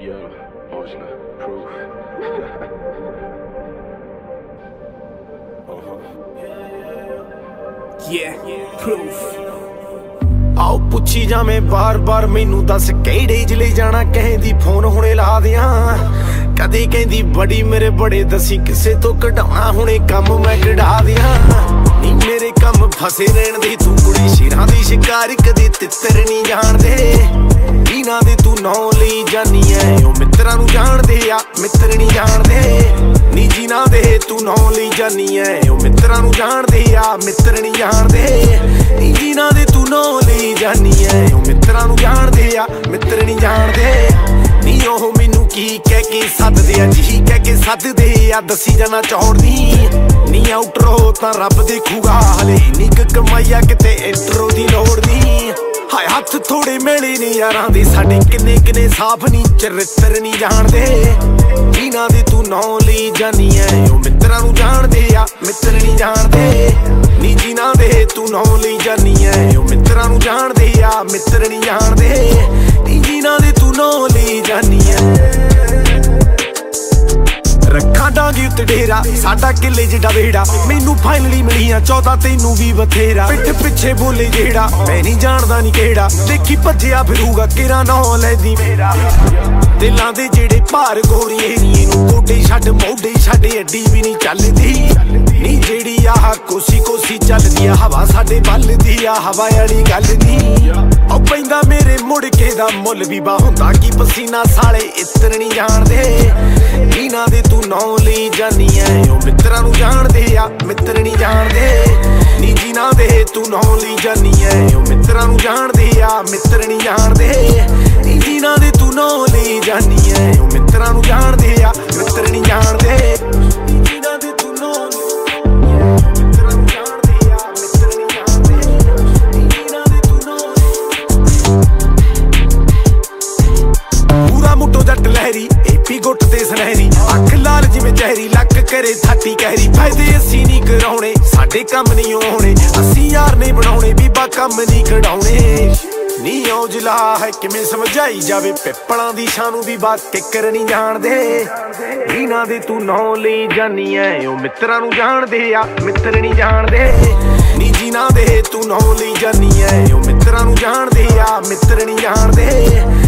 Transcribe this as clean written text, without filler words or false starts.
Yo, Ocean Proof. Proof आओ पुछी जावे बार बार मैनू दस किहड़े जिले जाना कहंदी फोन हुणे ला दियां कदे कहंदी बड़ी मेरे बड़े दसी किसे तो कढाउणा हुणे कम मैं कढा दियां नी मेरे कम फसे रहण दे तू कुड़ी शेरां दी शिकार कदे तित्तर नहीं जाणदे इना दे तू नौ लई जानी ऐ ओ मित्रां नू जाणदे आ मित्र नहीं जाणदे नी जिना दे तू नौ लई जानी ऐ ओ मित्रां नू जाणदे आ मित्र नहीं जाणदे नी जिना दे तू नौ लई जानी ऐ ओ मित्रां नू जाणदे आ मित्र नहीं जाणदे नी ओह मैनू की कह के सददे आ जी कह के सददे आ दसी जाना चौड़नी नी आउटरो तां रब देखूगा हले निक कमाईया किते इंट्रो दी लोड़ नी हाय हथ थोड़े मेले ने यारां दे साडे किन्ने किन्ने साफ नी चरित्र नहीं जाणदे जिना दे तू नौ लई जानी ऐ ओ मित्रां नू जाणदे आ मित्र नहीं जाणदे नी जिना दे तू नौ लई जानी ऐ ओ मित्रां नू जाणदे आ मित्र नहीं जाणदे नी जिना दे तू नौ लई जानी ऐ रखा डांगी उत्ते डेरा साडा किले जिड्डा वेड़ा मैनू फाइनली मिलियां 14 तैनू भी बथेरा पिठ पिछे बोले जेड़ा मैं नहीं जानदा नी केड़ा देखी भज्जिया फिरूगा केरा नौ लैंदी मेरा दिलां दे जेड़े भार गोरीए नी नू गोडे छड्ड मोढे छड्ड अड्डी भी नहीं चलदी नी जेड़ी आह कोसी कोसी चलदी आ हवा साडे बलदी आ हवा वाली गल नी ओ पैंदा मेरे मुड़ के दा मुल भी बा हुंदा की पसीना साले इत्र नहीं जाणदे इना दे तू नौ लई जानी ऐ ओ मित्रां नू जाणदे आ मित्र नहीं जाणदे नी जिना दे तू नौ लई जानी ऐ ओ मित्रां नू जाणदे आ मित्र नहीं जाणदे नी जिना दे तू नौ लई जानी ऐ ओ मित्रां नू जाणदे आ मित्र नहीं जाणदे नी जिना दे तू नौ गुट ते सुनहरी अख लाल जिवें चेहरी लक करे थाटी कहरी फायदे असी नहीं कराउणे साडे कम नहीं होणे असी यार नहीं बनाउणे बीबा कम नहीं कढाउणे नी औजला है किवें समझाई जावे पिपलां दी शानू भी बात किकर नहीं जाणदे इना दे तू नौ लई जानी ऐ ओ मित्रां नू जाणदे आ मित्र नहीं जाणदे नी जिना दे तू नौ लई जानी ऐ ओ मित्रां नू जाणदे आ मित्र नहीं जाणदे